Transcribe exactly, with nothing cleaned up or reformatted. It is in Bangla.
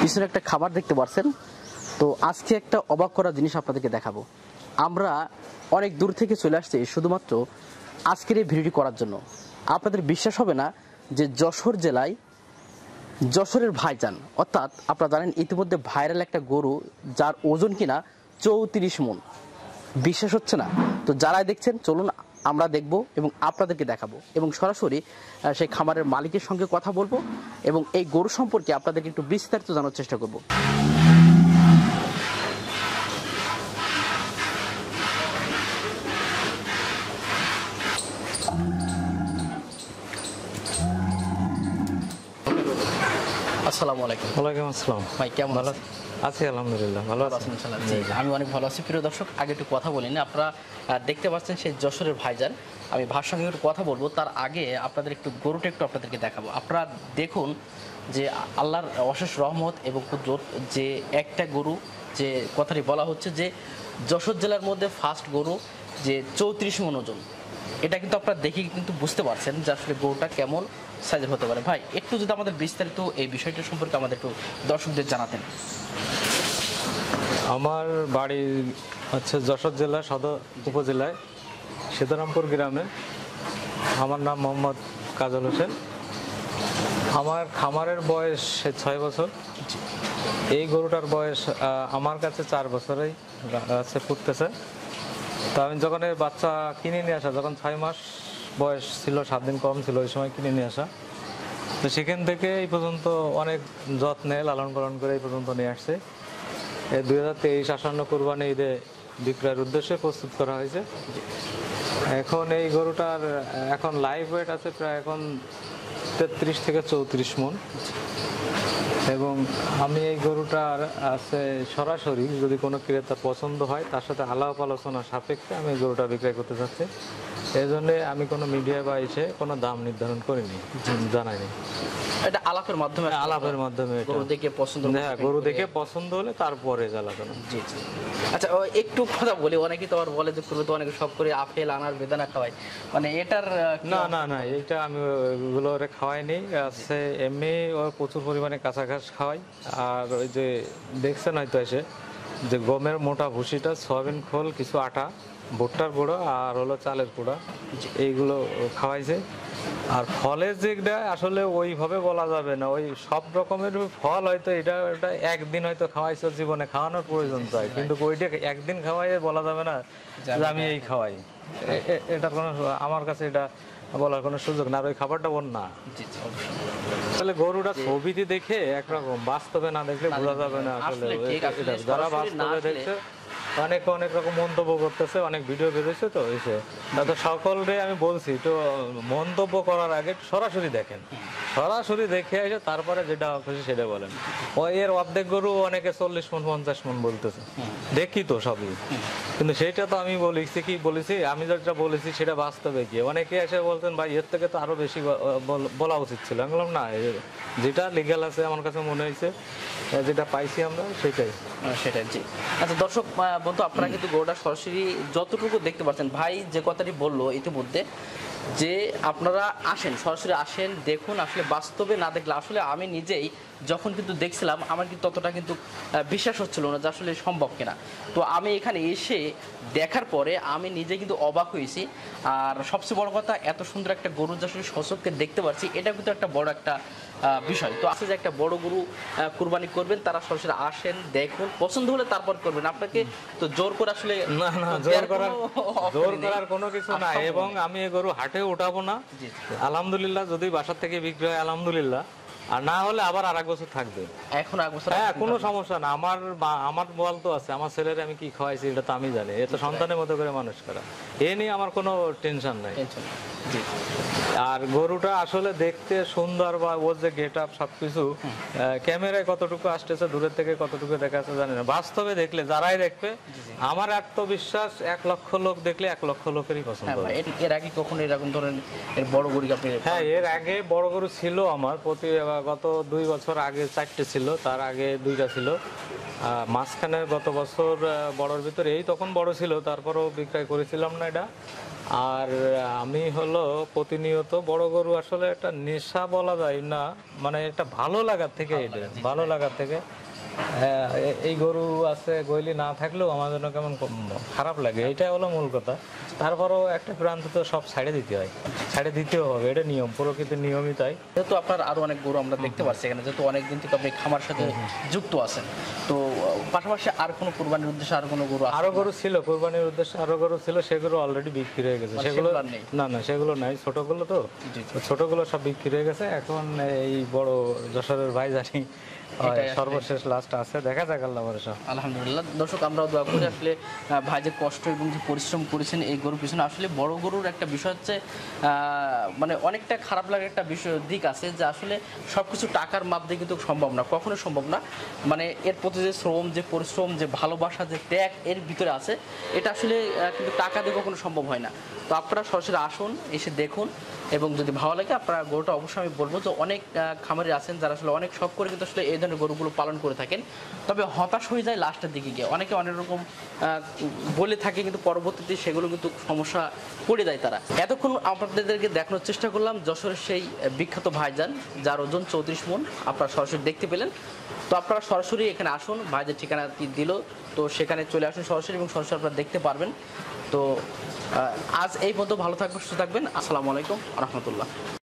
পিছনে একটা খাবার দেখতে পাচ্ছেন। তো আজকে একটা অবাক করা জিনিস আপনাদেরকে দেখাবো। আমরা অনেক দূর থেকে চলে আসছি শুধুমাত্র আজকের এই ভিডিওটি করার জন্য। আপনাদের বিশ্বাস হবে না যে যশোর জেলায় যশোরের ভাইজান, অর্থাৎ আপনারা জানেন ইতিমধ্যে ভাইরাল একটা গরু যার ওজন কিনা চৌত্রিশ মণ। বিশ্বাস হচ্ছে না? তো যারাই দেখছেন চলুন আমরা দেখব এবং আপনাদেরকে দেখাবো এবং সরাসরি সেই খামারের মালিকের সঙ্গে কথা বলবো এবং এই গরু সম্পর্কে আপনাদেরকে একটু বিস্তারিত জানার চেষ্টা করব। আসসালামু আলাইকুম। ওয়ালাইকুম আসসালাম। ভাই কেমন আছেন? আছি আলহামদুলিল্লাহ, ভালো আছেন? জি, আমি অনেক ভালো আছি। প্রিয় দর্শক, আগে একটু কথা বলিনি, আপনারা দেখতে পাচ্ছেন সেই যশোরের ভাইজান। আমি ভাইয়ের সঙ্গে একটু কথা বলবো, তার আগে আপনাদের একটু গরুটা একটু আপনাদেরকে দেখাবো। আপনারা দেখুন যে আল্লাহর অশেষ রহমত এবং কুদরত, যে একটা গরু, যে কথাটি বলা হচ্ছে যে যশোর জেলার মধ্যে ফার্স্ট গরু যে চৌত্রিশ মণ ওজন, এটা কিন্তু আপনারা দেখে কিন্তু বুঝতে পারছেন যে আসলে গরুটা কেমন সাইজের হতে পারে। ভাই একটু যদি আমাদের বিস্তারিত এই বিষয়টা সম্পর্কে আমাদের একটু দর্শকদের জানাতেন। আমার বাড়ি হচ্ছে যশোর জেলা সদর উপজেলায় সীতারামপুর গ্রামে। আমার নাম মোহাম্মদ কাজল হোসেন। আমার খামারের বয়স ছয় বছর। এই গরুটার বয়স আমার কাছে চার বছরেই আছে, ফুটতেছে। তো আমি যখন এই বাচ্চা কিনে নিয়ে আসা, যখন ছয় মাস বয়স ছিল, সাত দিন কম ছিল, ওই সময় কিনে নিয়ে আসা। তো সেখান থেকে এই পর্যন্ত অনেক যত্নে লালন পালন করে এই পর্যন্ত নিয়ে আসছে। এই দুই হাজার তেইশ আসন্ন কুরবানি ঈদে বিক্রয়ের উদ্দেশ্যে প্রস্তুত করা হয়েছে। এখন এই গরুটার এখন লাইভ ওয়েট আছে প্রায় এখন তেত্রিশ থেকে চৌত্রিশ মণ। এবং আমি এই গরুটার আছে সরাসরি যদি কোনো ক্রেতা পছন্দ হয় তার সাথে আলাপ আলোচনা সাপেক্ষে আমি এই গরুটা বিক্রয় করতে চাচ্ছি। এই জন্যে আমি কোনো মিডিয়া বা এসে কোনো দাম নির্ধারণ করিনি, জানাইনি। এটা আলাপের মাধ্যমে আলাপের মাধ্যমে গরু দেখে পছন্দ, হ্যাঁ, গরু দেখে পছন্দ হলে তারপরে জ্বালানো। জি জি। আচ্ছা, একটু কথা বলি, অনেকেই তো আর বলে যে করবে তো অনেকে সব করে আপেল আনার বেদানা খাওয়াই, মানে এটার না না না এইটা আমি ওগুলো খাওয়াইনি। আছে এমনি ওর প্রচুর পরিমাণে কাঁচা ঘাস খাওয়াই। আর ওই যে দেখছেন হয়তো এসে যে গমের মোটা ভুসিটা, সয়াবিন খোল, কিছু আটা, ভুট্টার গুঁড়ো আর হলো চালের গুঁড়া, এইগুলো খাওয়াইছে। আর ফলের যেটা আসলে ওইভাবে বলা যাবে না, ওই সব রকমের ফল হয়তো এটা এটা একদিন হয়তো খাওয়াইছে, জীবনে খাওয়ানোর প্রয়োজন চাই, কিন্তু ওইটা একদিন খাওয়াই বলা যাবে না যে আমি এই খাওয়াই। এটার কোনো আমার কাছে এটা বলার কোনো সুযোগ না। আর ওই খাবারটা ওর না। আসলে গরুটা ছবিতে দেখে একরকম, বাস্তবে না দেখলে বোঝা যাবে না। আসলে যারা বাস্তবে দেখছে অনেকে অনেক রকম মন্তব্য করতেছে, অনেক ভিডিও বেরোচ্ছে। তো এসে তো সকলকে আমি বলছি তো মন্তব্য করার আগে সরাসরি দেখেন, সরাসরি দেখে এসে তারপরে যেটা খুশি সেটা বলেন। ওই এর অর্ধেক গরু অনেকে চল্লিশ মণ পঞ্চাশ মণ বলতেছে, দেখি তো সবই। কিন্তু সেইটা তো আমি বলেছি কি বলেছি, আমি যেটা বলেছি সেটা বাস্তবে কি। অনেকে এসে বলতেন ভাই এর থেকে তো আরো বেশি বলা উচিত ছিল। আমি বললাম না, যেটা লিগ্যাল আছে আমার কাছে মনে হয়েছে, যেটা পাইছি আমরা সেটাই সেটাই জি। আচ্ছা দর্শক বন্ধু, আপনারা কিন্তু গরুটা সরাসরি যতটুকু দেখতে পাচ্ছেন, ভাই যে কথাটি বললো ইতিমধ্যে যে আপনারা আসেন, সরাসরি আসেন, দেখুন। আসলে বাস্তবে না দেখলে, আসলে আমি নিজেই যখন কিন্তু দেখছিলাম আমার কিন্তু ততটা কিন্তু বিশ্বাস হচ্ছিল না যে আসলে সম্ভব কিনা। তো আমি এখানে এসে দেখার পরে আমি নিজে কিন্তু অবাক হয়েছি। আর সবচেয়ে বড় কথা, এত সুন্দর একটা গরু যে আসলে সচক্ষে দেখতে পাচ্ছি, এটা কিন্তু একটা বড় একটা বিষয়। তো আছে যে একটা বড় গরু কুরবানি করবেন, তারা সরাসরি আসেন, দেখুন, পছন্দ হলে তারপর করবেন। আপনাকে তো জোর করে আসলে না না জোর করার জোর করার কোনো কিছু না। এবং আমি এই গরু হাটে উঠাবো না, আলহামদুলিল্লাহ। যদি বাসা থেকে বিক্রি হয় আলহামদুলিল্লাহ, আর না হলে আবার আর এক বছর থাকবে। এখন এক বছর, হ্যাঁ, কোনো সমস্যা না। আমার আমার বল তো আছে, আমার ছেলের আমি কি খাওয়াইছি এটা তো আমি জানি। এ তো সন্তানের মতো করে মানুষ করা, এ নিয়ে আমার কোনো টেনশন নাই। আর গরুটা আসলে দেখতে সুন্দর, বা ওর যে গেট আপ সবকিছু ক্যামেরায় কতটুকু আসতেছে, দূরের থেকে কতটুকু দেখা যাচ্ছে জানি না। বাস্তবে দেখলে যারাই দেখবে, আমার আত্মবিশ্বাস এক লক্ষ লোক দেখলে এক লক্ষ লোকেরই পছন্দ হবে। এর আগে কখনো এরকম ধরেন এর বড় গরু আপনি? হ্যাঁ, এর আগে বড় গরু ছিল আমার। প্রতি গত দুই বছর আগে চারটে ছিল, তার আগে দুইটা ছিল। মাঝখানে গত বছর বড়র ভিতরে এই তখন বড় ছিল, তারপরও বিক্রয় করেছিলাম না এটা। আর আমি হলো প্রতিনিয়ত বড় গরু আসলে একটা নেশা বলা যায় না, মানে একটা ভালো লাগার থেকে, এটা ভালো লাগার থেকে। হ্যাঁ, এ- এই গরু আছে গইলি না থাকলেও আমার জন্য কেমন কম- খারাপ লাগে, এটা হলো মূল কথা। তারপরেও একটা প্রান্ত তো সব ছাড়ে দিতে হয়, ছাড়ে দিতেও হবে, এটা নিয়ম, প্রকৃতির নিয়মই তাই। যেহেতু আপনার আরো অনেক গরু আমরা দেখতে পাচ্ছি এখানে, যেহেতু অনেকদিন থেকে আপনি খামার সাথে যুক্ত আছেন, তো আহ, পাশাপাশি আর কোনো কুরবানির উদ্দেশ্যে আর কোনো গরু আছে? আরো গরু ছিল কোরবানির উদ্দেশ্যে, আরো গরু ছিল, সেগুলো অলরেডি বিক্রি হয়ে গেছে। মানে সেগুলো সেগুলো আর নেই? না না, সেগুলো নাই, ছোটগুলো তো, জি, জি। তো ছোটগুলো সব বিক্রি হয়ে গেছে। এখন এই বড় যশোরের ভাই জানি এটাই আসলে- সর্বশেষ লাস্ট আছে, দেখা যাক আল্লাহ ভরসা। আলহামদুলিল্লাহ। দর্শক, আমরাও দোয়া করি আসলে আহ, ভাই যে কষ্ট এবং যে পরিশ্রম করেছেন এই গরুর পিছনে, আসলে বড় গরুর একটা বিষয় হচ্ছে আহ, মানে অনেকটা খারাপ লাগার একটা বিষয় দিক আছে, যে আসলে সব কিছু টাকার মাপ দিয়ে কিন্তু সম্ভব না, কখনো সম্ভব না। মানে এর প্রতি যে শ্রম, যে পরিশ্রম, যে ভালোবাসা, যে ত্যাগ এর ভিতরে আছে, এটা আসলে আহ, কিন্তু টাকা দিয়ে কখনো সম্ভব হয় না। তো আপনারা সরাসরি আসুন, এসে দেখুন, এবং যদি ভালো লাগে আপনারা গরুটা অবশ্যই আমি বলবো যে অনেক আহ, খামারি আছেন যারা আসলে অনেক শখ করে কিন্তু আসলে এই ধরনের গরুগুলো পালন করে থাকেন, তবে হতাশ হয়ে যায় লাস্টের দিকে গিয়ে। অনেকে অনেক রকম আহ, বলে থাকে, কিন্তু পরবর্তীতে সেগুলো কিন্তু সমস্যা পড়ে যায় তারা। এতক্ষণ আপনাদেরকে দেখানোর চেষ্টা করলাম যশোরের সেই বিখ্যাত ভাইজান, যার ওজন চৌত্রিশ মণ, আপনারা সরাসরি দেখতে পেলেন। তো আপনারা সরাসরি এখানে আসুন, ভাইদের ঠিকানা দিল, তো সেখানে চলে আসুন সরাসরি, এবং সরাসরি আপনারা দেখতে পারবেন। তো আহ, আজ এই পর্যন্ত, ভালো থাকবেন, সুস্থ থাকবেন। আসসালামু আলাইকুম রহমতুল্লাহ।